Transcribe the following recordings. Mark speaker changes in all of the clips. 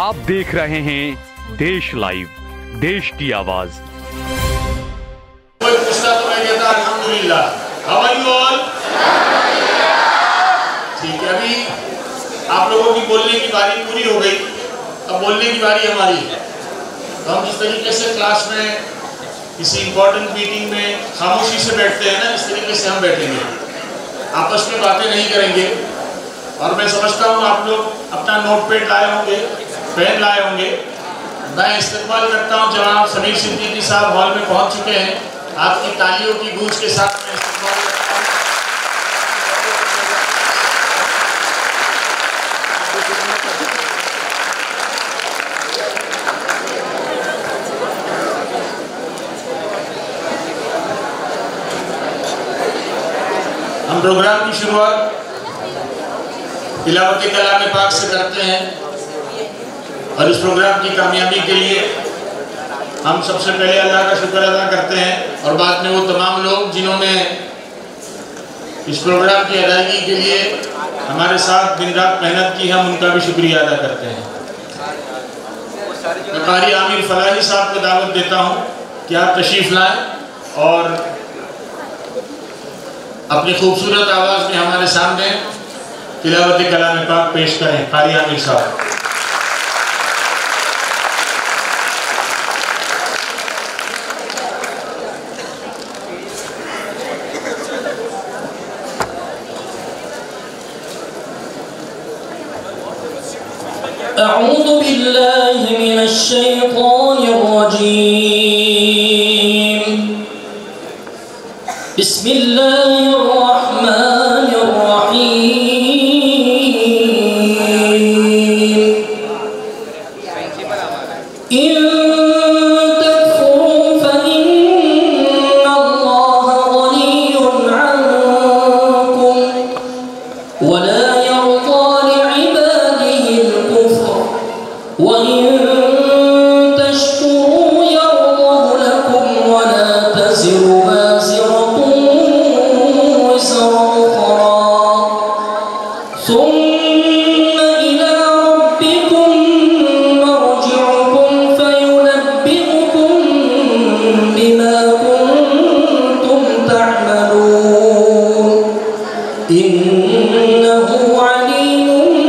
Speaker 1: आप देख रहे हैं देश लाइव, देश की आवाज।
Speaker 2: कोई पूछता तो मैं कहता अल्हम्दुलिल्लाह। How are you all? ठीक है, अभी आप लोगों की बोलने की बारी पूरी हो गई, अब बोलने की बारी हमारी है। तो हम जिस तरीके से क्लास में किसी इंपॉर्टेंट मीटिंग में खामोशी से बैठते हैं ना, इस तरीके से हम बैठेंगे, आपस में बातें नहीं करेंगे। और मैं समझता हूँ आप लोग अपना नोटपैड लाए होंगे, पेन लाए होंगे। मैं इस्तेमाल करता हूँ जनाब समीर सिद्दीकी साहब हॉल में पहुँच चुके हैं, आपकी तालियों की गूंज के साथ मैं इस्तेमाल करता हूँ। हम प्रोग्राम की शुरुआत तिलावत कलाम पाक से करते हैं और इस प्रोग्राम की कामयाबी के लिए हम सबसे पहले अल्लाह का शुक्र अदा करते हैं और बाद में वो तमाम लोग जिन्होंने इस प्रोग्राम की अदायगी के लिए हमारे साथ दिन रात मेहनत की, हम उनका भी शुक्रिया अदा करते हैं। मैं कारी आमिर फलाही साहब को दावत देता हूँ कि आप तशरीफ़ लाएं और अपनी खूबसूरत आवाज़ में हमारे सामने तिलावत कलाम पाक पेश करें। कारी आमिर साहब।
Speaker 3: अऊज़ु बिल्लाहि मिनश शैतानिर रजीम। बिस्मिल्लाहिर रहमानिर रहीम। इन तकफुरू फइन्नल्लाह गनिय्युन अन्कुम वला यर्ज़ा लिइबादिहिल कुफ्र वइन तशकुरू यर्ज़ह लकुम वला तज़िरू वाज़िरतुन विज़रा उख़रा ثم إلى ربكم مرجعكم فينبئكم بما كنتم تعملون إنه عليم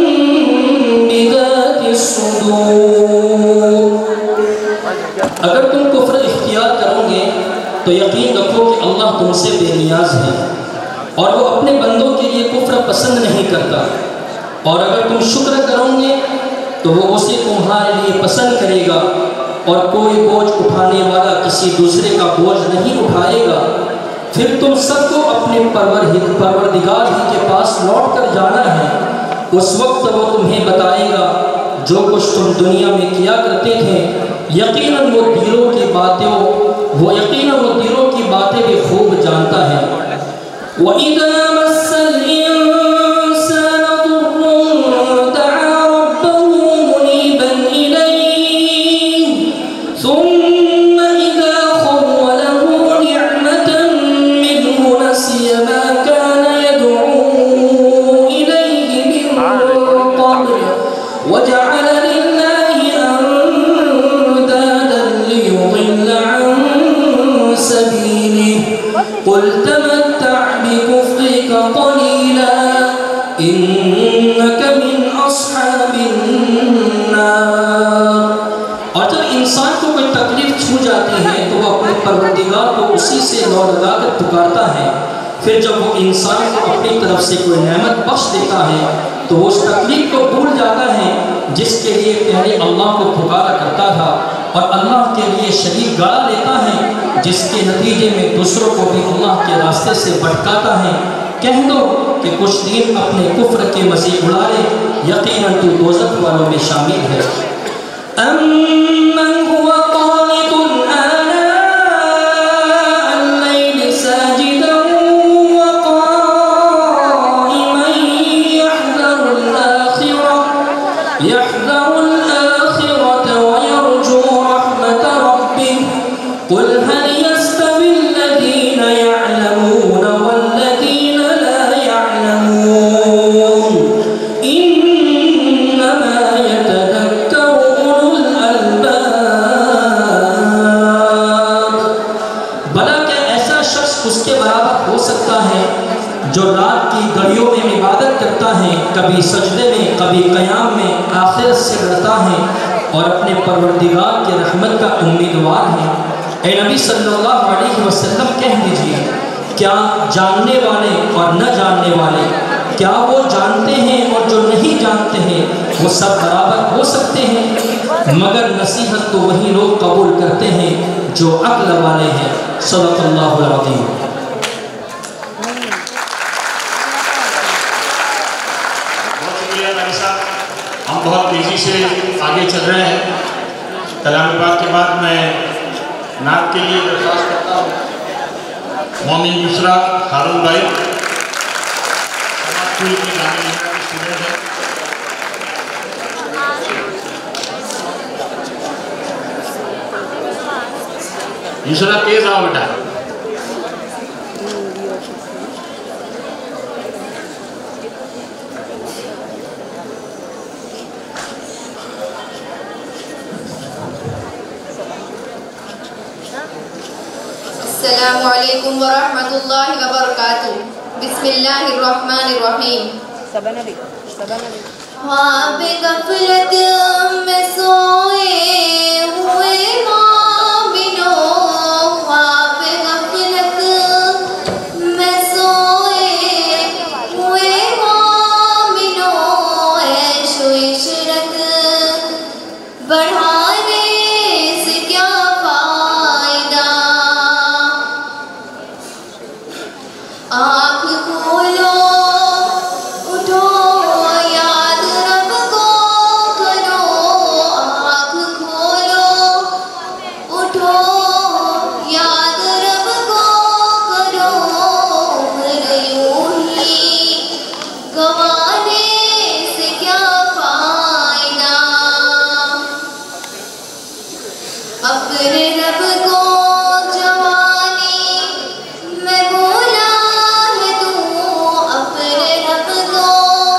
Speaker 3: بذات الصدور। अगर तुम कुफ्र इख्तियार करोगे तो यकीन रखो कि अल्लाह तुमसे बेनियाज है और वो अपने बंदों के लिए कुफ्र पसंद नहीं करता। और अगर तुम शुक्र करोगे तो वो उसे तुम्हारे लिए पसंद करेगा और कोई बोझ उठाने वाला किसी दूसरे का बोझ नहीं उठाएगा। फिर तुम सबको अपने परवरदिगार ही के पास लौट कर जाना है। उस वक्त वो तुम्हें बताएगा जो कुछ तुम दुनिया में किया करते थे। यकीनन वो दिलों की बातें भी खूब जानता है। वइज़ा मस्सल इंसान दुर्रुन दआ रब्बहु मुनीबन इलैहि सुम्म इज़ा खव्वलहु निअमतन मिन्हु नसिय मा कान यद'ू इलैहि मिन क़ब्ल वजअल लिल्लाहि अंदादन लियुضिल्ल अन सबीलिहि क़ुल तमत्तअ बिकुफ्रिक क़लीला इन्नक मिन अस्हाबिन नार। और जब इंसान को कोई तकलीफ छू जाती है तो वो अपने परवरदिगार को उसी से लौ लगा कर पुकारता है। फिर जब वो इंसान को अपनी तरफ से कोई नेमत बख्श देता है तो वो उस तकलीफ को भूल जाता है जिसके लिए पहले अल्लाह को पुकारा करता था और अल्लाह के लिए शरीक गड़ा लेता है, जिसके नतीजे में दूसरों को भी अल्लाह के रास्ते से भटकाता है। कह दो कि कुछ दिन अपने कुफ्र के मज़े उड़ा ले, यकीनन तू दोज़ख वालों में शामिल है। अम्मन हुवा क़ानितुन आनाअल लैलि साजिदन व क़ाइमन यहज़रुल आखिरत व यरजू रहमत रब्बिह क़ुल हल यस्तवी الذين يعلمون والذين لا يعلمون إنما يتذكر उसके बराबर हो सकता है जो रात की घड़ियों में इबादत करता है, कभी सजदे में, कभी क़याम में, आखिरत से डरता है और अपने परवरदिगार की रहमत का उम्मीदवार है। ए नबी सल्लल्लाहु अलैहि वसल्लम कह दीजिए, क्या जानने वाले और न जानने वाले, क्या वो जानते हैं और जो नहीं जानते हैं वो सब बराबर हो सकते हैं? मगर नसीहत तो वही लोग कबूल करते हैं जो अक्ल वाले हैं। सल्लल्लाहु अलैहि वसल्लम।
Speaker 2: हम बहुत तेज़ी से आगे चल रहे हैं। कलाम बात के बाद मैं नात के लिए दरख्वास्त करता हूँ मोमिन युसरा हारून भाई, स्कूल के जाने के स्टूडेंट है। युसरा तेज आओ बेटा।
Speaker 4: अस्सलामु अलैकुम व रहमतुल्लाहि व बरकातुहू। बिस्मिल्लाहिर्रहमानिर्रहीम। ख्वाब गफलत में सोए हुए मोमिनो, ख्वाब गफलत में सोए हुए मोमिनो, ऐशो इशरत बढ़ाने से क्या फायदा। आँख खोलो उठो याद रब को करो, आँख खोलो उठो याद रब को करो, उम्र यूं ही गंवाने से क्या फायदा। अपने रब को जवानी मैं भूला है तू, अपने रब को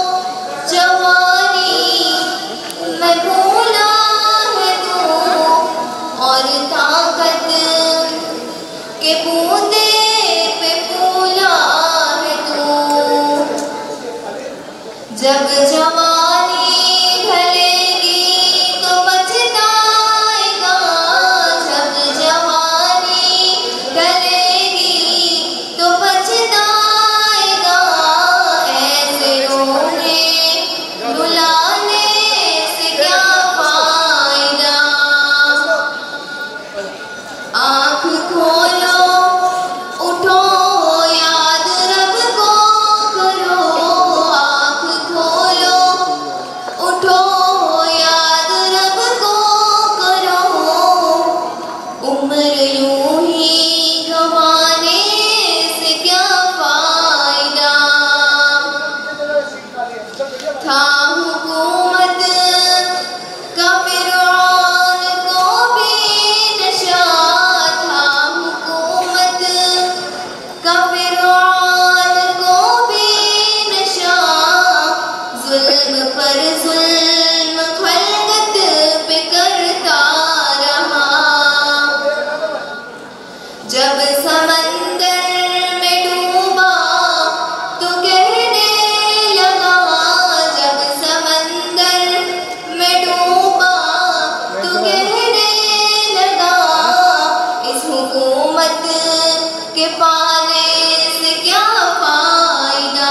Speaker 4: जवानी मैं भूला है तू, और ताकत के बूंदे पे फूला है तू। जब जवानी ढलेगी तो पछताएगा, जब जवानी ढलेगी तो पछताएगा, ऐसे रोने रुलाने से क्या फायदा। आँख खोलो उठो याद रब को करो, आँख खोलो उठो याद रब को करो, उम्र यूं ही गंवाने से क्या फायदा। था हुकूमत का फिरौन को भी नशा, था हुकूमत का फिरौन को भी नशा, जुल्म पर जुल्म खलकत पे करता रहा। जब समंदर में डूबा तो कहने लगा, जब समंदर में डूबा तो कहने लगा, इस हुकूमत के पाने से क्या फायदा।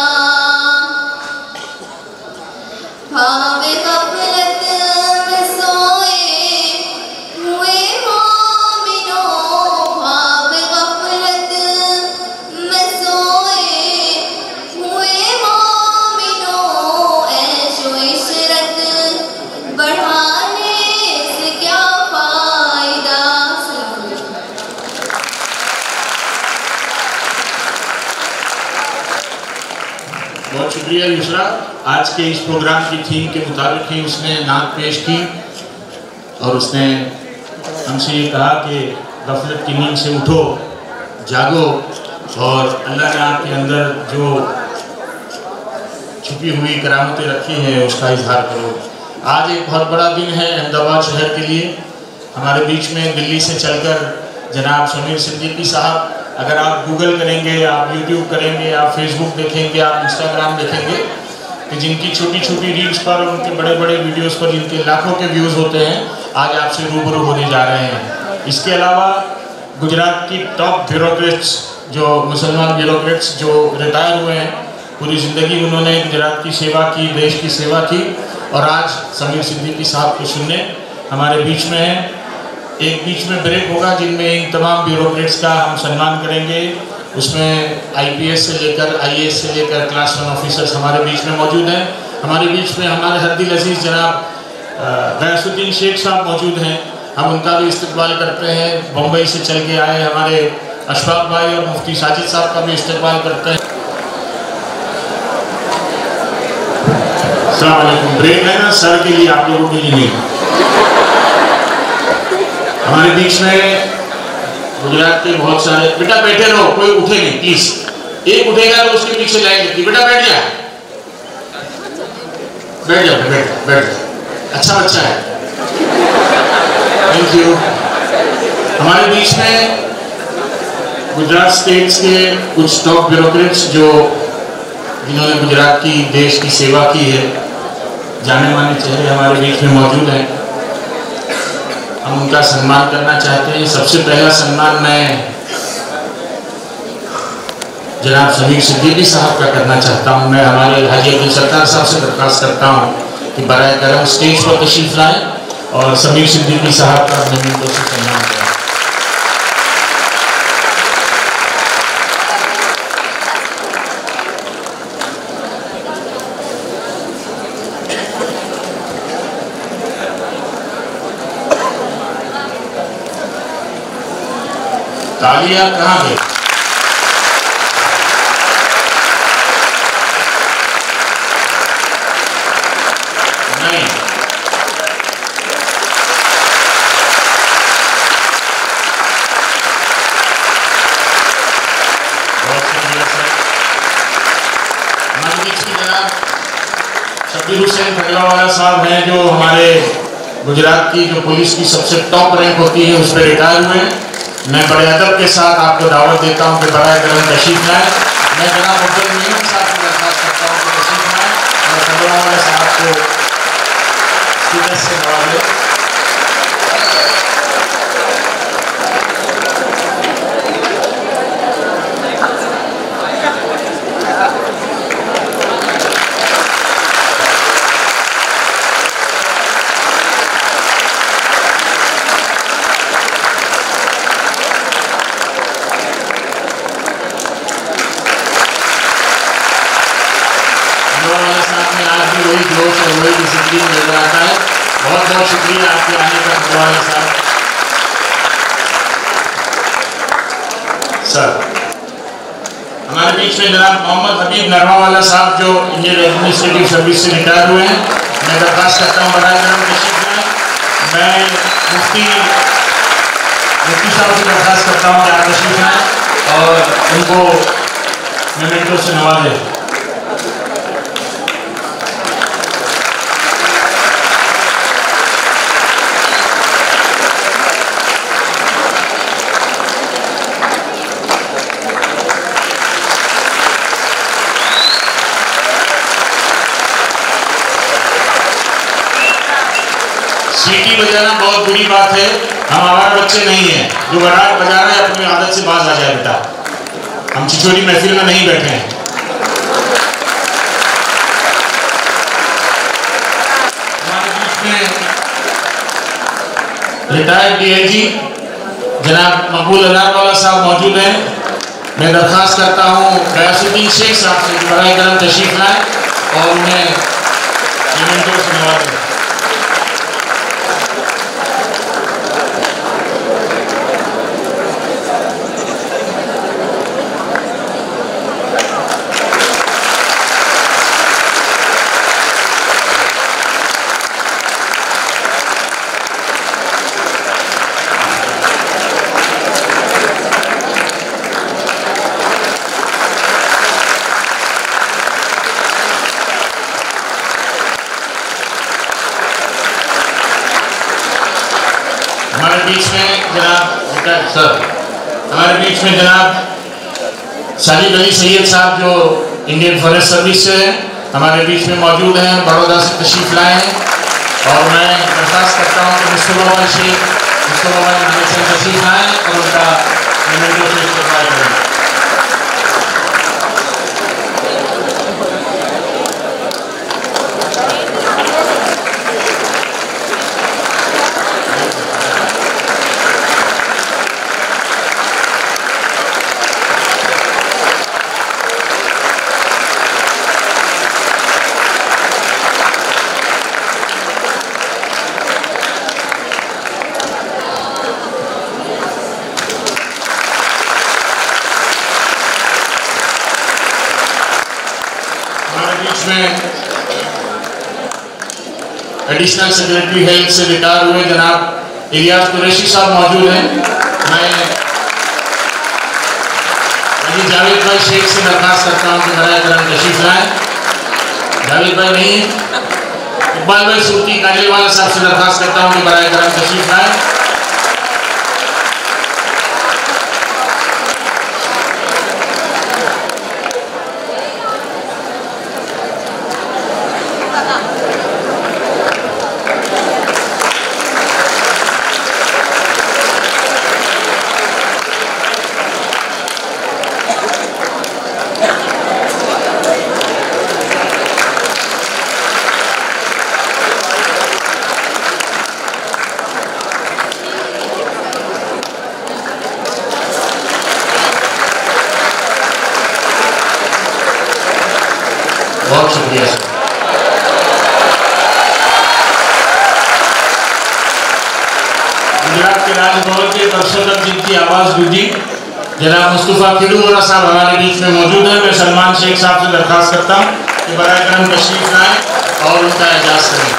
Speaker 4: ख्वाब गफलत में सोए हुए मोमिनो, ख्वाब गफलत में सोए हुए मोमिनो, ऐशो इशरत बढ़ाने से क्या फायदा।
Speaker 2: बहुत शुक्रिया युसरा। आज के इस प्रोग्राम की थीम के मुताबिक ही उसने नात पेश की और उसने हमसे ये कहा कि गफलत की नींद से उठो, जागो और अल्लाह ने आपके अंदर जो छुपी हुई करामतें रखी हैं उसका इजहार करो। आज एक बहुत बड़ा दिन है अहमदाबाद शहर के लिए। हमारे बीच में दिल्ली से चलकर जनाब समीर सिद्दीकी साहब अगर आप गूगल करेंगे, आप यूट्यूब करेंगे, आप फेसबुक देखेंगे, आप इंस्टाग्राम देखेंगे कि जिनकी छोटी छोटी रील्स पर और उनके बड़े बड़े वीडियोस पर जिनके लाखों के व्यूज़ होते हैं, आज आपसे रूबरू होने जा रहे हैं। इसके अलावा गुजरात की टॉप ब्यूरोक्रेट्स, जो मुसलमान ब्यूरोक्रेट्स जो रिटायर हुए हैं, पूरी ज़िंदगी उन्होंने गुजरात की सेवा की, देश की सेवा की, और आज समीर सिद्दीकी साहब को सुनने हमारे बीच में हैं। एक बीच में ब्रेक होगा जिनमें इन तमाम ब्यूरोक्रेट्स का हम सम्मान करेंगे। उसमें IPS से लेकर IAS से लेकर क्लास 1 ऑफिसर्स हमारे बीच में मौजूद हैं। हमारे बीच में हमारे हरदिल अजीज़ जनाब गयासुद्दीन शेख साहब मौजूद हैं, हम उनका भी इस्तकबाल करते हैं। बम्बई से चल के आए हमारे अशफाक भाई और मुफ्ती साजिद साहब का भी इस्तकबाल करते हैं। अस्सलाम वालेकुम। ब्रेक है ना सर के लिए, आप लोगों के लिए नहीं। हमारे बीच में गुजरात के बहुत सारे, बेटा बैठे रहो, कोई उठे नहीं प्लीज। एक उठेगा तो उसके पीछे जाएंगे, बेटा बैठ जा, बैठ जाओ, बैठ जाओ, अच्छा बच्चा है, थैंक यू। हमारे बीच में गुजरात स्टेट्स के कुछ टॉप ब्यूरोक्रेट्स जो जिन्होंने गुजरात की, देश की सेवा की है, जाने माने चेहरे हमारे बीच में मौजूद हैं। हम उनका सम्मान करना चाहते हैं। सबसे पहला सम्मान मैं जनाब समीर सिद्दीकी साहब का करना चाहता हूं। मैं हमारे हाजी अब्दुल सत्तार साहब से दरख्वास्त करता हूं कि बराए करम स्टेज पर तशरीफ लाएं और समीर सिद्दीकी साहब का अपने मिनटों से सम्मान करें। तालियां कहाँ गई? नहीं, बहुत शुक्रिया सर। हमारे बीच में जनाब शब्बीर हुसैन फगलावाला साहब हैं, जो हमारे गुजरात की जो पुलिस की सबसे टॉप रैंक होती है उस पर रिटायर हुए हैं। मैं बड़े अदब के साथ आपको दावत देता हूं कि बराए करम तशरीफ लाएं। मैं जनाब अब्दुल मीम साहब को दरख्वास्त करता हूं कि तशरीफ लाएं और फगलावाला साहब को स्पीकर से नवाजें। वही जोश और वही डिसिप्लिन नजर आता है। बहुत बहुत शुक्रिया आपके आने का फगलावाला साहब। सर हमारे बीच में जनाब मोहम्मद हबीब नरवावाला साहब जो इंडियन एडमिनिस्ट्रेटिव सर्विस से रिटायर हुए हैं, मैं दरख्वास्त करता हूँ बराए करम तशरीफ लाएं। मैं मुफ्ती साहब से दरख्वास्त करता हूँ कि आप तशरीफ लाएं और उनको मेमेंटो से नवाजें। सीटी बजाना बहुत बुरी बात है, हम हमारे बच्चे नहीं हैं। जो बारात बजा रहे हैं अपनी आदत से बाज आ जाए बेटा, हम छिछोरी महफिल में नहीं बैठे हैं। हमारे बीच में रिटायर्ड DIG जनाब मकबूल अलारवाला साहब मौजूद हैं। मैं दरख्वास्त करता हूँ गयासुद्दीन शेख साहब से कि बराए करम तशरीफ लाएं और उन्हें मेमेंटो से नवाजें। हमारे बीच में जनाब सर, हमारे बीच में जनाब साजिद अली सैयद साहब जो इंडियन फॉरेस्ट सर्विस से हैं, हमारे बीच में मौजूद हैं, बड़ौदा से तशरीफ लाए हैं। और मैं दरख्वास्त करता हूँ कि मुस्तफा भाई तशरीफ लाएँ और उनका मेमेंटो से इस्तेमाल करें। एडिशनल सेक्रेटरी हेल्थ से रिटायर हुए जनाब इलियास कुरैशी साहब मौजूद हैं। मैं जावेद भाई शेख से दरख्वास्त करता हूँ कि बराए करम तशरीफ लाएँ। जावेद भाई नहीं, इकबाल भाई सूती काजलवाला साहब से दरख्वास्त करता हूँ कि बराए करम तशरीफ लाएँ। बहुत शुक्रिया सर। गुजरात के राजभवन के परसों तक जिनकी आवाज गूंजी, जनाब मुस्तफा खिलूरा साहब हमारे बीच में मौजूद है। मैं सलमान शेख साहब से दरख्वास्त करता हूँ कि बराए करम तशरीफ लाएं और उनका एजाज करें।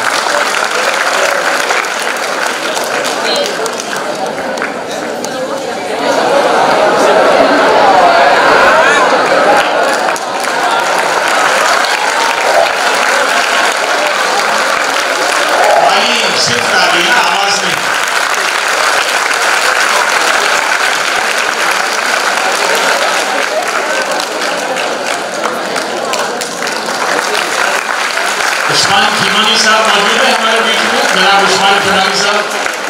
Speaker 2: उस्मान खीमानी साहब मौजूद है हमारे बीच में, जनाब उस्मान खीमानी साहब।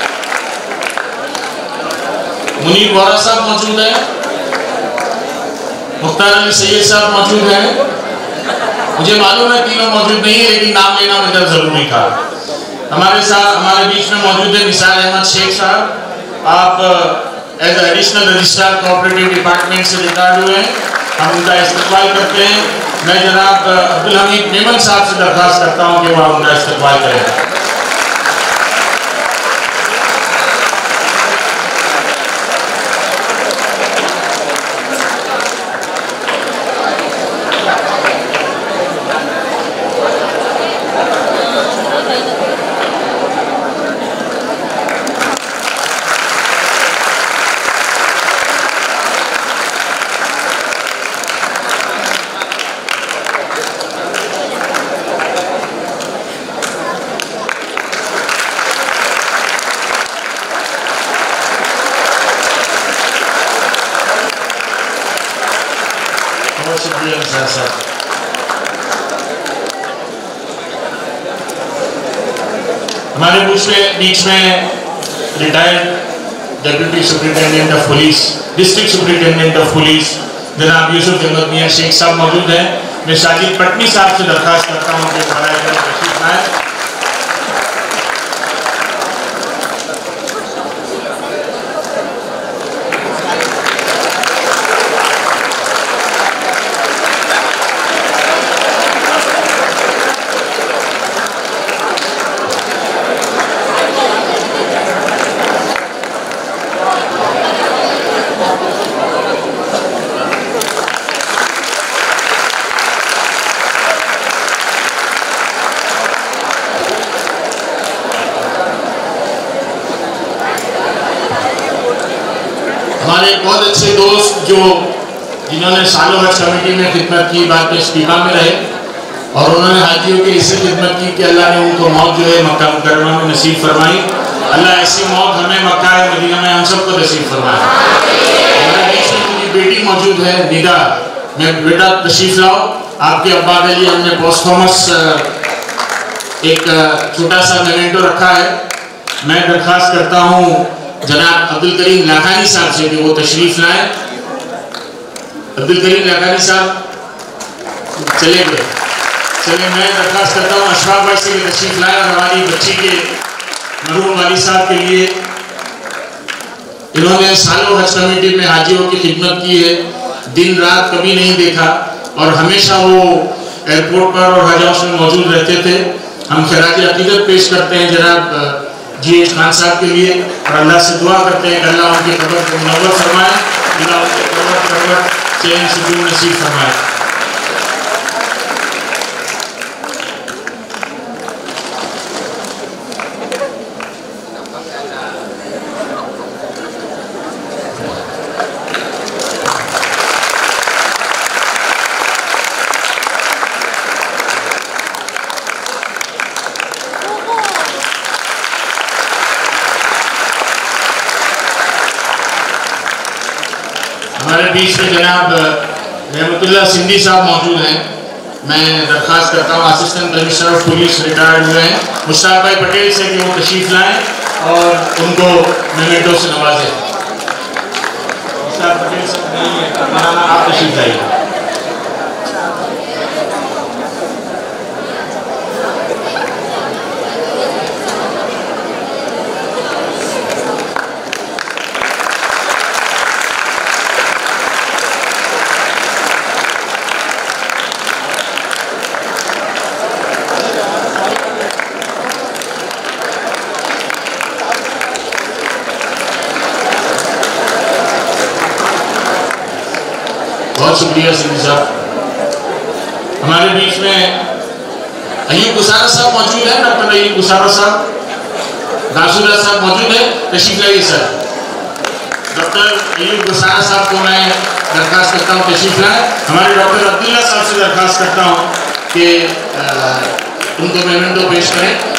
Speaker 2: मुनीर वोरा साहब मौजूद है, मुख्तार अली सैयद साहब मौजूद हैं। मुझे मालूम है तीनों मौजूद नहीं है, लेकिन नाम लेना मुझे जरूरी था। हमारे साथ हमारे बीच में मौजूद है निसार अहमद शेख साहब। आप as additional registrar cooperative department से रिटायर्ड हुए हैं, हम उनका इस्तेमाल करते हैं। मैं जनाब अब्दुल हमीद मेमन साहब से दरख्वास्त करता हूँ कि वह उनका इस्तेमाल करें। हमारे बीच में retired deputy superintendent of police, district superintendent of police जनाब यूसुफ जंगल मियां शेख साहब मौजूद हैं। मैं साजिद पटनी साहब से दरख्वास्त करता हूँ कि बराए करम तशरीफ लाएं। हमारे बहुत अच्छे दोस्त जो जिन्होंने सालों हज कमेटी में खिदमत की, बाद में इस्तीफा में रहे और उन्होंने हाजियों की इससे खिदमत की कि अल्लाह ने उनको मौत जो है मक्का मुकर्रमा में नसीब फरमाई। अल्लाह ऐसी मौत हमें मक्का मदीना में हम सबको नसीब फरमाए। हमारे बीच में की बेटी मौजूद है निदा। मैं बेटा तशरीफ लाओ। आपके अब्बा के लिए हमने पोस्टफॉर्मस एक छोटा सा मेमेंटो रखा है। मैं दरख्वास्त करता हूँ जनाब अब्दुल करीम लाखानी साहब से कि वो तशरीफ लाएं। अब्दुल करीम लाखानी साहब चले गए। चलिए मैं दरख्वास्त करता हूँ अशफाक भाई से तशरीफ लाएं और हमारी बच्ची के मरहूम वाली साहब के लिए, इन्होंने सालों हज कमेटी में हाजियों की खिदमत की है, दिन रात कभी नहीं देखा और हमेशा वो एयरपोर्ट पर और हज हाउस में मौजूद रहते थे। हम खिराज अकीदत पेश करते हैं जनाब GH खान साहब के लिए और अल्लाह से दुआ करते हैं कि अल्लाह उनके कब्र को मुनव्वर फरमाए, अल्लाह उनके कब्र पर चैन सुकून नसीब फरमाए। हमारे बीच में जनाब रहमतुल्लाह सिंधी साहब मौजूद हैं। मैं दरख्वास्त करता हूँ assistant commissioner of police retired हुए हैं मुश्ताक भाई पटेल से कि वो तशरीफ लाएं और उनको मेमेंटो से नवाजें। मुश्ताक पटेल साहब नहीं है, आप तशरीफ लाइए। बहुत शुक्रिया सिंधी साहब। हमारे बीच में अयूब गुसारा साहब मौजूद है, डॉक्टर अयूब गुसारा साहब। दासुल्ला साहब मौजूद है, तशरीफ लाइए सर। डॉक्टर अयूब गुसारा साहब को मैं दरख्वास्त करता हूँ तशरीफ लाएं। हमारे डॉक्टर अब्दुल्ला साहब से दरख्वास्त करता हूँ कि उनको मेमेंटो पेश करें।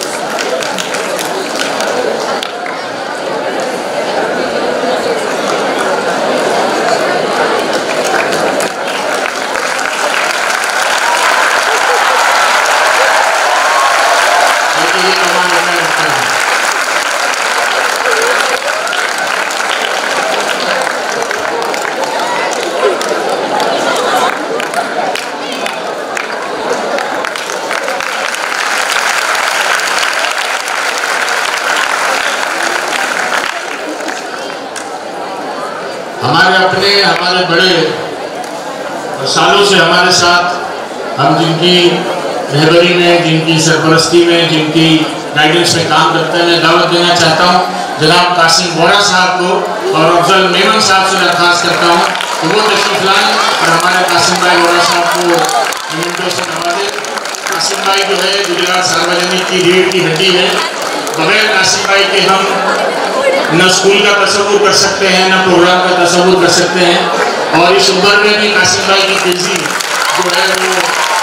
Speaker 2: हमारे अपने हमारे बड़े सालों से हमारे साथ, हम जिनकी रहबरी में, जिनकी सरपरस्ती में, जिनकी गाइडेंस में काम करते हैं, मैं दावत देना चाहता हूँ जनाब कासिम बोरा साहब को और अफजल मेमन साहब से दरख्वास्त करता हूँ कि वो तशरीफ लाएं और हमारे कासिम भाई बोरा साहब को मेमेंटो से नवाजें। कासिम भाई जो है गुजरात सार्वजनिक की रीढ़ की हड्डी है। बगैर कासिम भाई के हम न स्कूल का तस्वुर कर सकते हैं, न प्रोग्राम का तस्वुर कर सकते हैं। और इस उम्र में भी कासिम भाई की तेजी जो है वो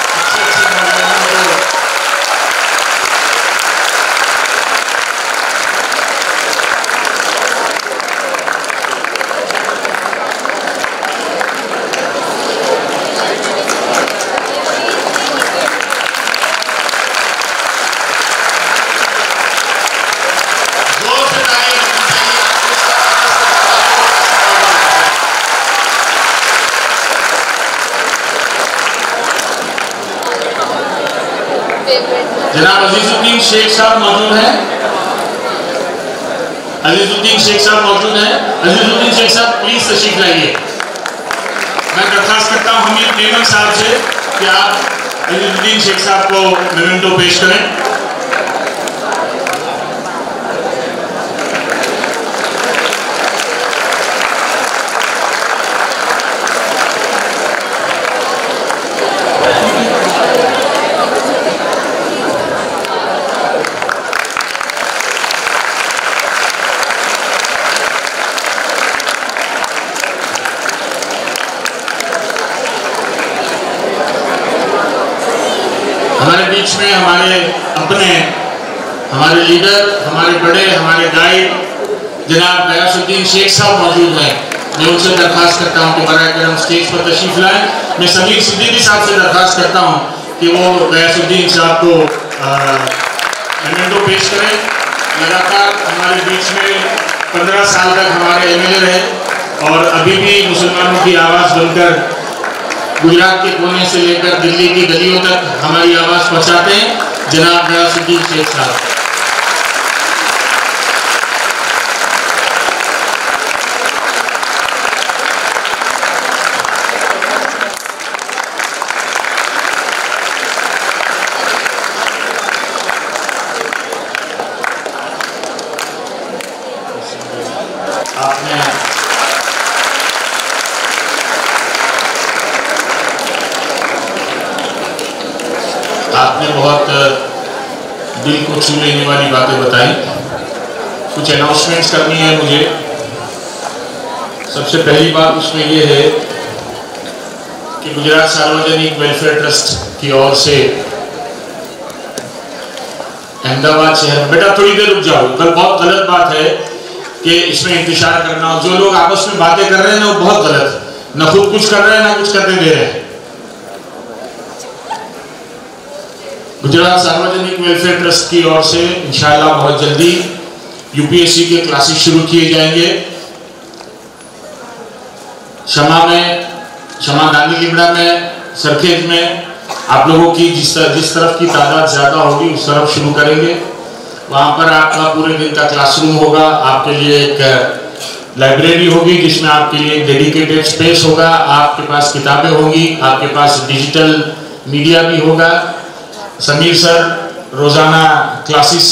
Speaker 2: जनाब अजीजुद्दीन शेख साहब मौजूद हैं। अजीजुद्दीन शेख साहब मौजूद हैं। अजीजुद्दीन शेख साहब प्लीज तशरीफ लाइए। मैं दरख्वास्त करता हूँ हमीद मेमन साहब से कि आप अजीजुद्दीन शेख साहब को मेमेंटो पेश करें। हमारे बीच में हमारे अपने, हमारे लीडर, हमारे बड़े, हमारे गाइड जनाब गयासुद्दीन शेख साहब मौजूद हैं। मैं उनसे दरख्वास्त करता हूँ कि बराए करम स्टेज पर तशरीफ लाएं। मैं समीर सिद्दीकी साहब से दरख्वास्त करता हूँ कि वो गयासुद्दीन साहब को मेमेंटो पेश करें। लगातार हमारे बीच में 15 साल तक हमारे एमएलए रहे और अभी भी मुसलमानों की आवाज़ बनकर गुजरात के कोने से लेकर दिल्ली की गलियों तक हमारी आवाज़ पहुँचाते हैं जनाब गयासुद्दीन शेख साहब। आपने बहुत दिल को छू लेने वाली बातें बताई। कुछ अनाउंसमेंट्स करनी है मुझे। सबसे पहली बात उसमें ये है कि गुजरात सार्वजनिक वेलफेयर ट्रस्ट की ओर से अहमदाबाद शहर, बेटा थोड़ी देर रुक जाओ, कल बहुत गलत बात है कि इसमें इंतजार करना। जो लोग आपस में बातें कर रहे हैं ना वो बहुत गलत, न खुद कुछ कर रहे हैं ना कुछ करने दे रहे हैं। गुजरात सार्वजनिक वेलफेयर ट्रस्ट की ओर से इंशाअल्लाह बहुत जल्दी यूपीएससी के क्लासेस शुरू किए जाएंगे। शमा गांधी लिमड़ा में, सरखेज में आप लोगों की जिस तरफ की तादाद ज़्यादा होगी उस तरफ शुरू करेंगे। वहाँ पर आपका पूरे दिन का क्लासरूम होगा, आपके लिए एक लाइब्रेरी होगी जिसमें आपके लिए एक डेडिकेटेड स्पेस होगा, आपके पास किताबें होंगी, आपके पास डिजिटल मीडिया भी होगा। समीर सर रोज़ाना क्लासेस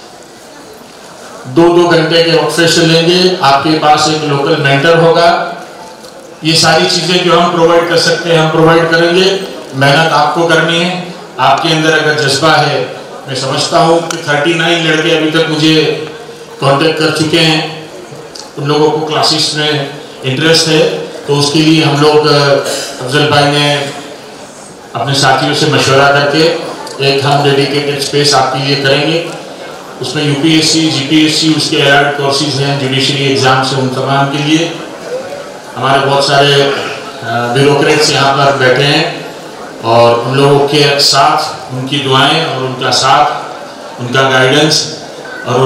Speaker 2: 2-2 घंटे के वक्फे से लेंगे। आपके पास एक लोकल मेंटर होगा। ये सारी चीज़ें जो हम प्रोवाइड कर सकते हैं हम प्रोवाइड करेंगे। मेहनत आपको करनी है। आपके अंदर अगर जज्बा है, मैं समझता हूँ कि 39 लड़के अभी तक मुझे कांटेक्ट कर चुके हैं, उन लोगों को क्लासेस में इंटरेस्ट है, तो उसके लिए हम लोग अफजल भाई ने अपने साथियों से मशवरा करके एक हम डेडिकेटेड स्पेस आपके लिए करेंगे। उसमें यूपीएससी, जीपीएससी, उसके अलग कोर्सेज हैं, जुडिशरी एग्ज़ाम्स हैं, उन तमाम के लिए हमारे बहुत सारे ब्यूरोक्रेट्स यहाँ पर बैठे हैं और उन लोगों के साथ उनकी दुआएं और उनका साथ, उनका गाइडेंस और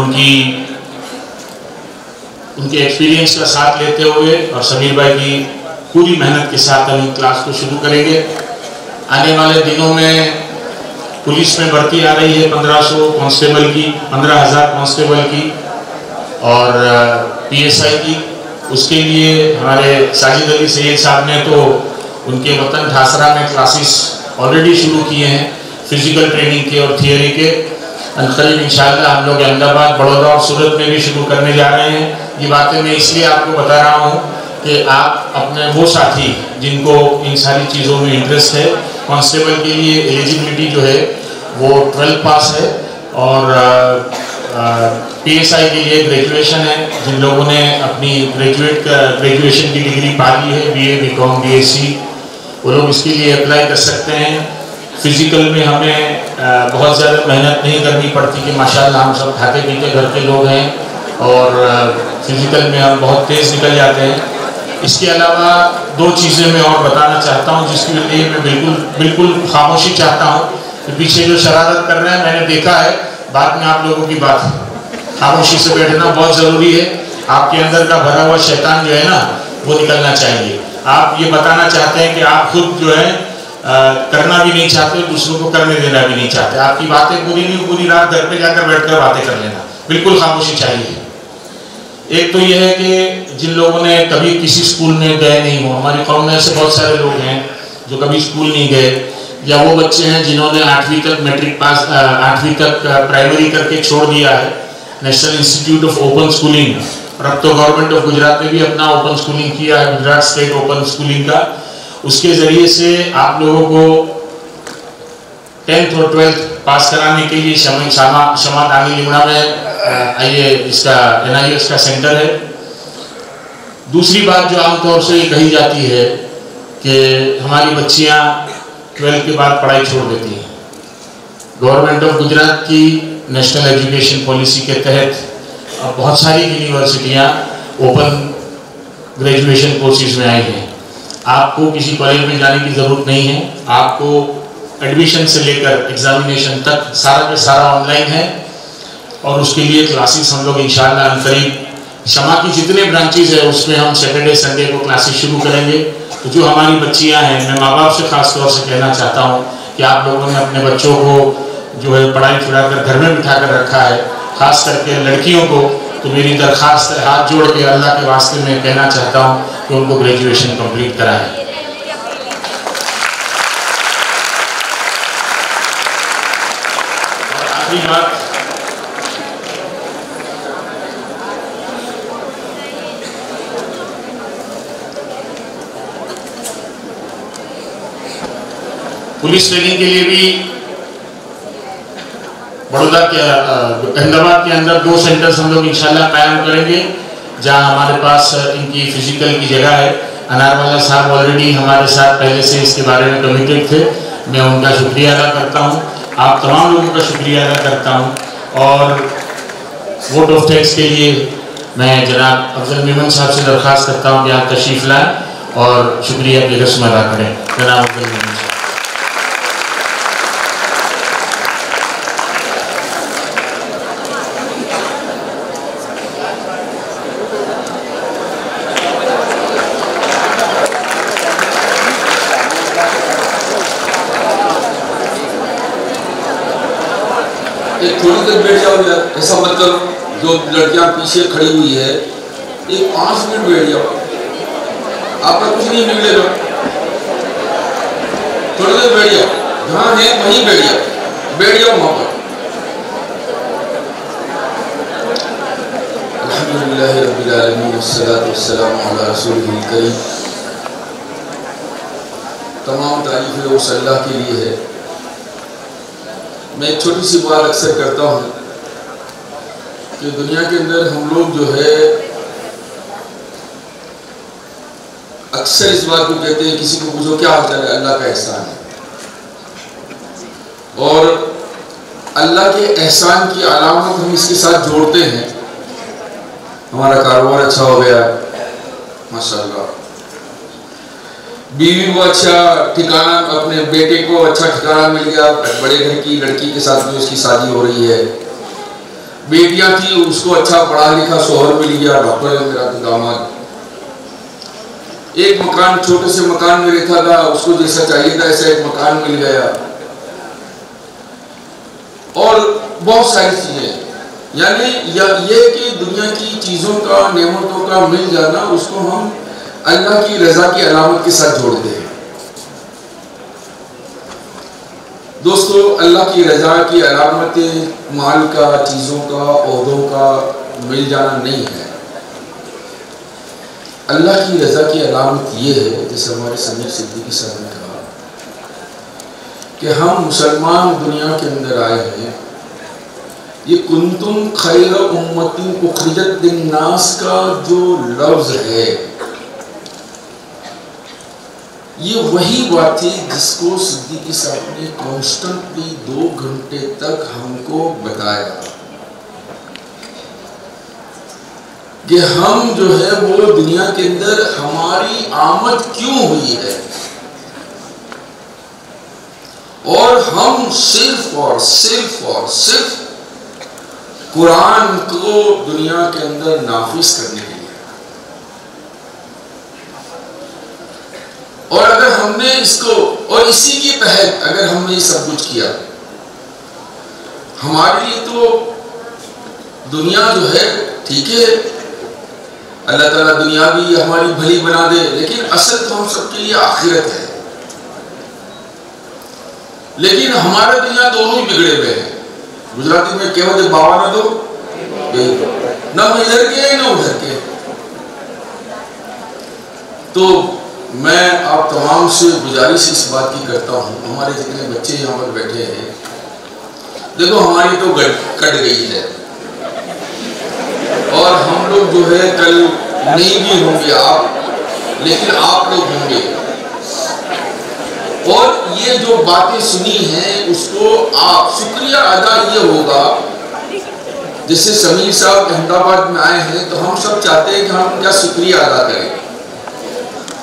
Speaker 2: उनके एक्सपीरियंस का साथ लेते हुए और समीर भाई की पूरी मेहनत के साथ हम क्लास को शुरू करेंगे। आने वाले दिनों में पुलिस में भर्ती आ रही है 1500 कांस्टेबल की, 15,000 कांस्टेबल की और पीएसआई की। उसके लिए हमारे साजिद अली सैयद साहब ने तो उनके वतन ठासरा में क्लासेस ऑलरेडी शुरू किए हैं, फिजिकल ट्रेनिंग के और थियोरी के। करीब इंशाअल्लाह हम लोग अहमदाबाद, बड़ौदा और सूरत में भी शुरू करने जा रहे हैं। ये बातें मैं इसलिए आपको बता रहा हूँ कि आप अपने वो साथी जिनको इन सारी चीज़ों में इंटरेस्ट है, कांस्टेबल के लिए एलिजिबिलिटी जो है वो 12 पास है और पीएसआई के लिए ग्रेजुएशन है। जिन लोगों ने अपनी ग्रेजुएशन की डिग्री पा ली है, बीए, बीकॉम, बीएससी, वो लोग इसके लिए अप्लाई कर सकते हैं। फिजिकल में हमें बहुत ज़्यादा मेहनत नहीं करनी पड़ती कि माशाल्लाह हम सब खाते पीते घर के लोग हैं और फिजिकल में हम बहुत तेज़ निकल जाते हैं। इसके अलावा 2 चीज़ें मैं और बताना चाहता हूँ जिसके लिए मैं बिल्कुल खामोशी चाहता हूँ कि पीछे जो शरारत कर रहे हैं मैंने देखा है, बाद में आप लोगों की बात, खामोशी से बैठना बहुत ज़रूरी है। आपके अंदर का भरा हुआ शैतान जो है ना वो निकलना चाहिए। आप ये बताना चाहते हैं कि आप खुद जो है करना भी नहीं चाहते, दूसरों को करने देना भी नहीं चाहते। आपकी बातें पूरी रात घर पे जाकर बैठकर बातें कर लेना, बिल्कुल खामोशी चाहिए। एक तो ये है कि जिन लोगों ने कभी किसी स्कूल में गए नहीं हो, हमारी कौम में ऐसे बहुत सारे लोग हैं जो कभी स्कूल नहीं गए, या वो बच्चे हैं जिन्होंने 8वीं तक मैट्रिक पास, 8वीं तक प्राइमरी करके छोड़ दिया है। National Institute of Open Schooling, और अब तो गवर्नमेंट ऑफ गुजरात ने भी अपना ओपन स्कूलिंग किया है, गुजरात स्टेट ओपन स्कूलिंग का। उसके ज़रिए से आप लोगों को 10th और 12th पास कराने के लिए शमा गांधी लिमड़ा में आइए, इसका NIS का सेंटर है। दूसरी बात जो आमतौर से कही जाती है कि हमारी बच्चियां 12th के बाद पढ़ाई छोड़ देती हैं। गवर्नमेंट ऑफ गुजरात की नेशनल एजुकेशन पॉलिसी के तहत बहुत सारी यूनिवर्सिटियां ओपन ग्रेजुएशन कोर्सेज में आई हैं। आपको किसी कॉलेज में जाने की ज़रूरत नहीं है, आपको एडमिशन से लेकर एग्जामिनेशन तक सारा का सारा ऑनलाइन है। और उसके लिए क्लासेस हम लोग इंशाअल्लाह अनकरीब शमा की जितने ब्रांचेज है उसमें हम सैटरडे संडे को क्लासेस शुरू करेंगे। तो जो हमारी बच्चियां हैं, मैं माँ बाप से ख़ास तौर से कहना चाहता हूँ कि आप लोगों ने अपने बच्चों को जो है पढ़ाई छुड़ा कर घर में बिठा कर रखा है, ख़ास करके लड़कियों को। तो मेरी दरख्वास्त है, हाथ जोड़ के अल्लाह के वास्ते में कहना चाहता हूँ कि उनको ग्रेजुएशन कंप्लीट कराएं। और आखिरी बात, पुलिस ट्रेनिंग के लिए भी बड़ौदा के अहमदाबाद के अंदर 2 सेंटर्स हम लोग इंशाल्लाह कायम करेंगे, जहां हमारे पास इनकी फिजिकल की जगह है। अनारवाला साहब ऑलरेडी हमारे साथ पहले से इसके बारे में कमिटेड थे, मैं उनका शुक्रिया अदा करता हूं, आप तमाम लोगों का शुक्रिया अदा करता हूं। और वोट ऑफ थैंक्स के लिए मैं जनाब अफजल मेमन साहब से दरख्वास्त करता हूँ कि आप तशरीफ़ लाएँ और शुक्रिया की रस्म अदा करें। जनाब अफजल मेमन साहब।
Speaker 5: थोड़ी देर बैठ जाओ यार, ऐसा मत करो। जो लड़कियां पीछे खड़ी हुई है, एक 5 मिनट बैठ जाओ, आपका कुछ नहीं बिगड़ेगा। थोड़ी देर बैठ जाओ, जहाँ है वहीं बैठ जाओ वहाँ पर। अल्हम्दुलिल्लाह रब्बिल आलमीन वस्सलातु वस्सलामु अला रसूलिल करीम। तमाम तारीफ़ें उस अल्लाह के लिए है। मैं एक छोटी सी बात अक्सर करता हूँ कि दुनिया के अंदर हम लोग जो है अक्सर इस बात को कहते हैं, किसी को पूछो क्या हाल है, अल्लाह का एहसान है। और अल्लाह के एहसान की अलामत हम इसके साथ जोड़ते हैं, हमारा कारोबार अच्छा हो गया माशाल्लाह, बीवी को अच्छा ठिकाना, अपने बेटे को अच्छा ठिकाना मिल गया, बड़े घर की लड़की के साथ में उसकी शादी हो रही है, बेटियां थी उसको अच्छा पढ़ा लिखा शोहर मिल गया, डॉक्टर है मेरा दामाद, एक मकान छोटे से मकान में रहता था, उसको जैसा चाहिए था ऐसा एक मकान मिल गया, और बहुत सारी चीजें। यानी ये कि दुनिया की चीजों का, नेमतों का मिल जाना, उसको हम अल्लाह की रजा की अलामत के साथ जोड़ते हैं। दोस्तों, अल्लाह की रजा की अलामत माल का, चीज़ों का, ओहदों का मिल जाना नहीं है। अल्लाह की रजा की अलामत ये है, जैसे हमारे समीर सिद्दीकी साहब ने कहा कि हम मुसलमान दुनिया के अंदर आए हैं। ये कुंतुम खैर उम्मतिन उखरिजत लिन्नास का जो लफ्ज़ है, ये वही बात थी जिसको सिद्दीकी साहब ने कॉन्स्टेंटली 2 घंटे तक हमको बताया कि हम जो है वो दुनिया के अंदर हमारी आमद क्यों हुई है, और हम सिर्फ और सिर्फ कुरान को दुनिया के अंदर नाफिज करने के लिए। और अगर हमने इसको, और इसी के तहत अगर हमने सब कुछ किया, हमारे लिए तो दुनिया जो है ठीक है, अल्लाह ताला दुनिया भी हमारी भली बना दे, लेकिन असल तो हम सबके लिए आखिरत है। लेकिन हमारा दुनिया दोनों ही बिगड़े हुए हैं। गुजराती में कहते बाबा ना दो, ना इधर के ना उधर के। तो मैं आप तमाम से गुजारिश इस बात की करता हूँ, हमारे जितने बच्चे यहाँ पर बैठे हैं, देखो हमारी तो कट गई है, और हम लोग जो है कल नहीं भी होंगे आप, लेकिन आप लोग होंगे। और ये जो बातें सुनी हैं उसको आप शुक्रिया अदा ये होगा, जैसे समीर साहब अहमदाबाद में आए हैं तो हम सब चाहते हैं कि हम क्या शुक्रिया अदा करें।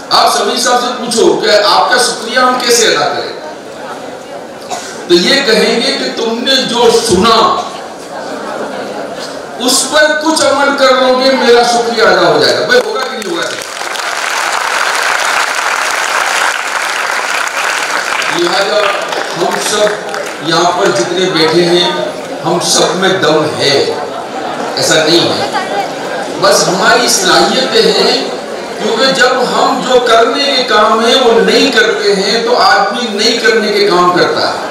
Speaker 5: आप समीर साहब से पूछो कि आपका शुक्रिया हम कैसे अदा करें, तो ये कहेंगे कि तुमने जो सुना उस पर कुछ अमल कर लोगे, मेरा शुक्रिया अदा हो जाएगा। भाई होगा कि नहीं होगा? लिहाजा हम सब यहाँ पर जितने बैठे हैं, हम सब में दम है, ऐसा नहीं है, बस हमारी सलाहियतें हैं। क्योंकि जब हम जो करने के काम है वो नहीं करते हैं तो आदमी नहीं करने के काम करता है।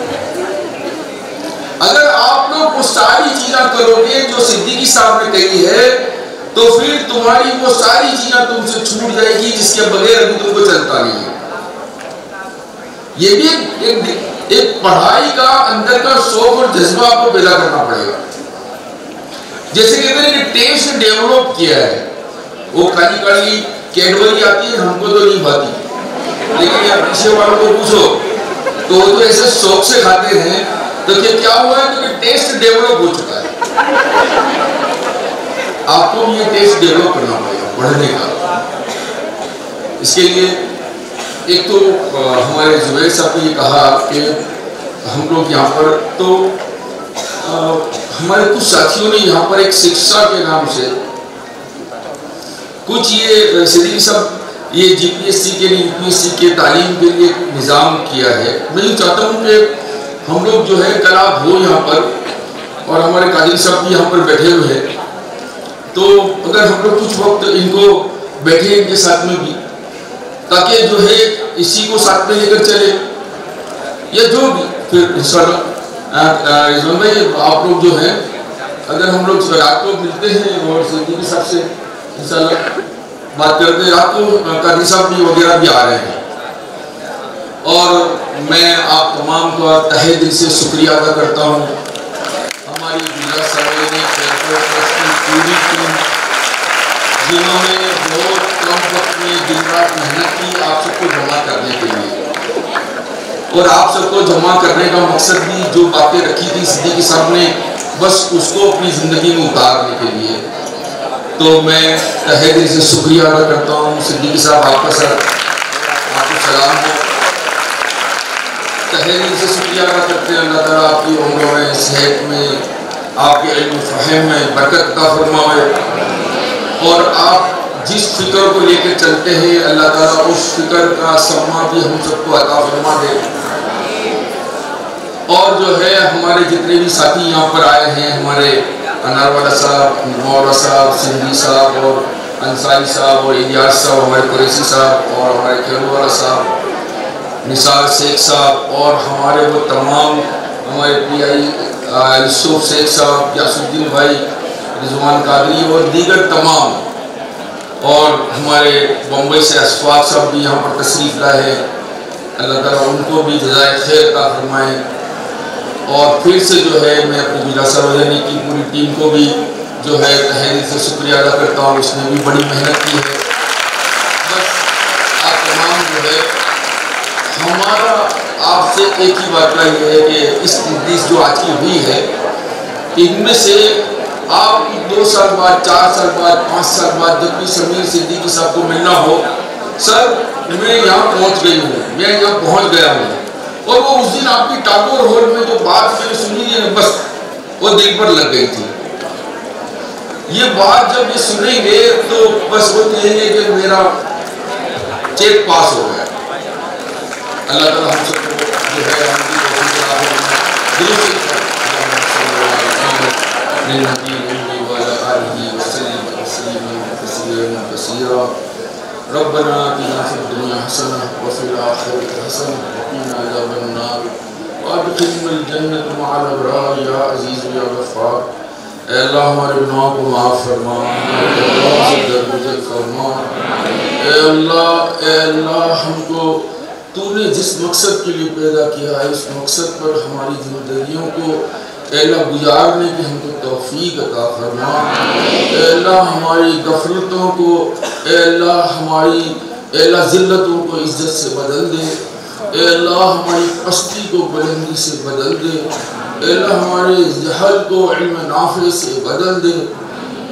Speaker 5: अगर आप लोग वो सारी चीजें करोगे जो सिद्दीकी साहब ने कही है, तो फिर तुम्हारी वो सारी चीजें तुमसे छूट जाएगी जिसके बगैर अभी तुमको चलता नहीं है। ये भी एक पढ़ाई का अंदर का शौक और जज्बा आपको पैदा करना पड़ेगा। जैसे कहते हैं कि टेस्ट डेवलप किया है, वो काली काली कैडबरी आती है, हमको तो नहीं भाती, लेकिन यार पीछे वालों को पूछो तो वो तो ऐसे शौक से खाते हैं। तो क्या हुआ है, क्योंकि टेस्ट डेवलप हो चुका है। आपको भी ये टेस्ट डेवलप करना पड़ेगा पढ़ने का। इसके लिए एक तो हमारे जुबैर साहब ने ये कहा कि हम लोग यहाँ पर तो हमारे कुछ साथियों ने यहाँ पर एक शिक्षा के नाम से कुछ ये सिद्दीकी साहब ये जीपीएससी के लिए यूपीएससी के तालीम के लिए निज़ाम किया है। मैं ये चाहता हूँ कि हम लोग जो है कल आप हो यहाँ पर और हमारे काजी साहब भी यहाँ पर बैठे हुए हैं, तो अगर हम लोग कुछ वक्त इनको बैठे इनके साथ में भी, ताकि जो है इसी को साथ में लेकर चले या जो भी फिर इंशाल्लाह रिजवान भाई आप लोग जो है अगर हम लोग रात को मिलते हैं और सिद्दीकी साहब से इंशाल्लाह बात करते हैं, रात को काजी साहब भी वगैरह भी आ रहे हैं। और मैं आप तमाम का तहे दिल से शुक्रिया अदा करता हूँ। हमारी गुजरात सराय ने पूरी टीम जिन्होंने बहुत कम वक्त में दिन रात मेहनत की आप सबको जमा करने के लिए, और आप सबको जमा करने का मकसद भी जो बातें रखी थी सिद्दीकी साहब ने, बस उसको अपनी ज़िंदगी में उतारने के लिए। तो मैं तहे दिल से शुक्रिया अदा करता हूँ सिद्दीकी साहब, आपका सर आपको सलाम हो। तहे दिल से शुक्रिया अदा करते हैं, अल्लाह ताला आपकी उम्र में, सेहत में, आपके इल्म फ़हम में बरकत अता फरमाए, और आप जिस फिक्र को लेकर चलते हैं अल्लाह ताला उस फिक्र का सम्मा भी हम सबको अता फरमा दे। और जो है हमारे जितने भी साथी यहाँ पर आए हैं, हमारे अनारवाला साहब, मौला साहब, सिंधी साहब और अंसारी साहब और इलियास साहब, हमारे कुरैशी साहब और हमारे खेलवाला साहब, निसार शेख साहब और हमारे वो तमाम हमारे PI यूसुफ शेख साहब, यासुद्दीन भाई, रिजवान कादरी और दीगर तमाम, और हमारे बम्बई से अशफाक साहब भी यहाँ पर तशरीफ़ लाए हैं। अल्लाह ताला उनको भी जज़ाए खैर अता फरमाए। और फिर से जो है मैं अपनी गुजरात सराय की पूरी टीम को भी जो है तहे दिल से शुक्रिया अदा करता हूँ, उसने भी बड़ी मेहनत की है। बस आप तमाम जो है हमारा आपसे एक ही बात ये है कि इस तजदीस जो आज की हुई है, इनमें से आप 2 साल बाद, 4 साल बाद, 5 साल बाद जब भी समीर सिद्दीकी साहब को मिलना हो, सर मैं यहाँ पहुँच गई हूँ, मैं यहाँ पहुँच गया हूँ, और वो उस दिन आपकी टागोर हॉल में जो बात मैंने सुनी थी बस वो दिल पर लग गई थी। ये बात जब ये सुनेंगे तो बस वो कहेंगे कि मेरा चेक पास हो गया। अल्लाह ताला हम सबको जो है रब्बना आतिना फिद दुनिया हसना व फिल आखिरति हसना व क़िना अज़ाबन नार व अदखिलनल जन्नत मअल अबरार या अज़ीज़ या गफ़्फ़ार। ऐ अल्लाह हमारे गुनाहों को माफ़ फरमा, हमारे दरगुज़र फरमा। ऐ अल्लाह हमको तूने जिस मकसद के लिए पैदा किया है उस मकसद पर हमारी ज़िंदगियों को अल्लाह गुजारने की हमको तौफीक अता फरमा। अल्लाह हमारी गफलतों को, अल्लाह हमारी ज़िल्लतों को इज़्ज़त से बदल दे। अल्लाह हमारी पस्ती को बुलंदी से बदल दे। अल्लाह हमारे जहल को इल्म नाफ़े से बदल दे।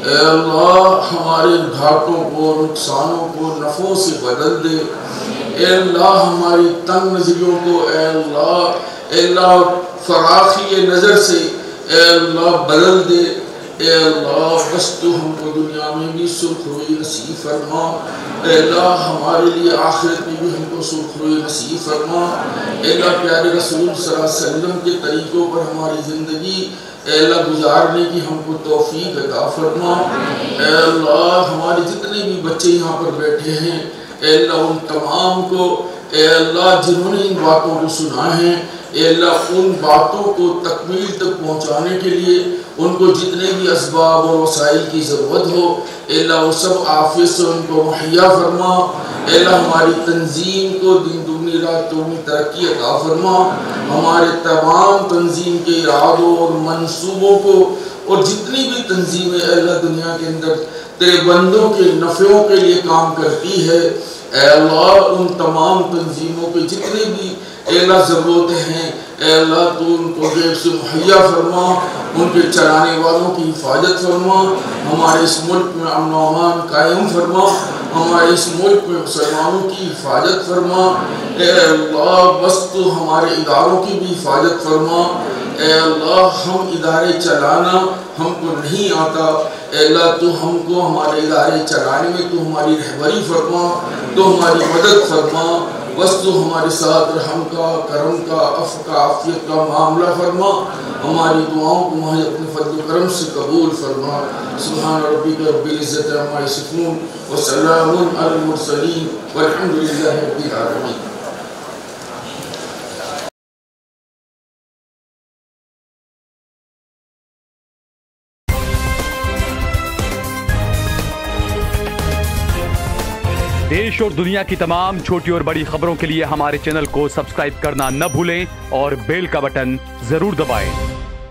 Speaker 5: ए अल्लाह हमारे घाटों को, नुकसानों को नफ़ों से बदल दे। ए अल्लाह हमारी तंग नज़रियों को ए अल्लाह फराखी नज़र से ए अल्लाह बदल दे। ए अल्लाह बस तू हमको दुनिया में भी सुरखरुई नसीब फरमा। ए अल्लाह हमारे लिए आखिरत में भी हमको सुरखरुई नसीब फरमा। ए अल्लाह प्यारे रसूल सल्लल्लाहु अलैहि वसल्लम के तरीक़ों पर हमारी ज़िंदगी ए अल्लाह गुजारने की हमको तौफीक अता फरमा। ए अल्लाह हमारे जितने भी बच्चे यहाँ पर बैठे हैं ए अल्लाह उन तमाम को ए अल्लाह जिन्होंने इन बातों को सुना है ए अल्लाह उन बातों को तकमील तक पहुँचाने के लिए उनको जितने भी असबाब और वसाइल की ज़रूरत हो अल्लाह वो सब आफियत से उनको मुहैया फरमा। अल्लाह हमारी तंजीम को दिन दुगनी रात चौगुनी तरक्की अता फरमा। हमारे तमाम तंजीम के इरादों और मंसूबों को और जितनी भी तंजीमें अल्लाह दुनिया के अंदर तेरे बंदों के नफ़ों के लिए काम करती है अल्लाह उन तमाम तंजीमों के जितने भी अल्लाह ज़रूरतें हैं अल्लाह तू उनको गैब से मुहैया फरमा। उनके चलाने वालों की हिफाजत फरमा। हमारे इस मुल्क में अमन व अमान कायम फरमा। हमारे इस मुल्क में मुसलमानों की हिफाजत फरमा। अल्लाह बस तू हमारे इदारों की भी हिफाजत फरमा। अल्लाह हम इदारे चलाना हमको नहीं आता अल्लाह तू हमको हमारे इदारे चलाने में तू हमारी रहबरी फरमा, तो हमारी मदद फरमा। बस तू हमारे साथ रहम का, करम का, अफ़ का, आफियत का मामला फरमा। हमारी दुआओं को वहाँ अपने फضل करम से कबूल फरमा। सुभान रब्बिका रब्बिल इज़्ज़ति अम्मा यसिफ़ून व सलामुन अलल मुरसलीन वल्हम्दुलिल्लाहि रब्बिल आलमीन।
Speaker 1: देश और दुनिया की तमाम छोटी और बड़ी खबरों के लिए हमारे चैनल को सब्सक्राइब करना न भूलें और बेल का बटन जरूर दबाएं।